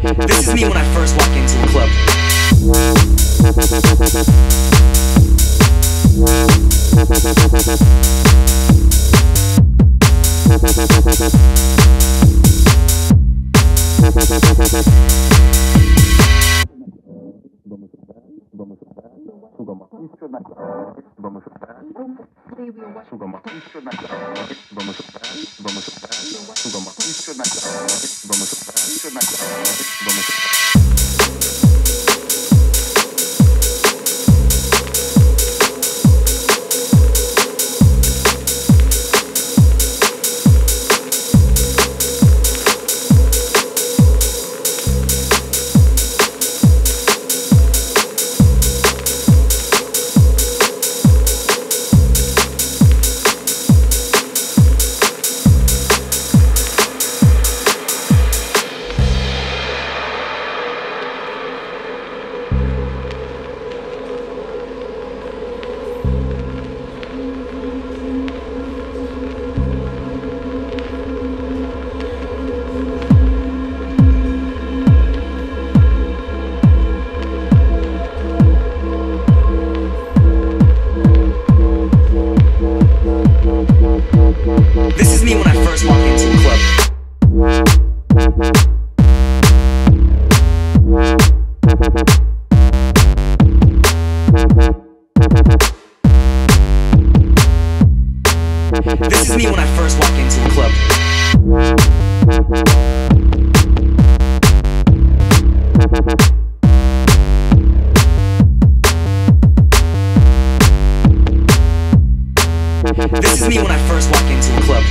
This is me when I first walk into a club. This is me when I first walk into a club. This is me when I first walk into a club. This is me when I first walk into a club.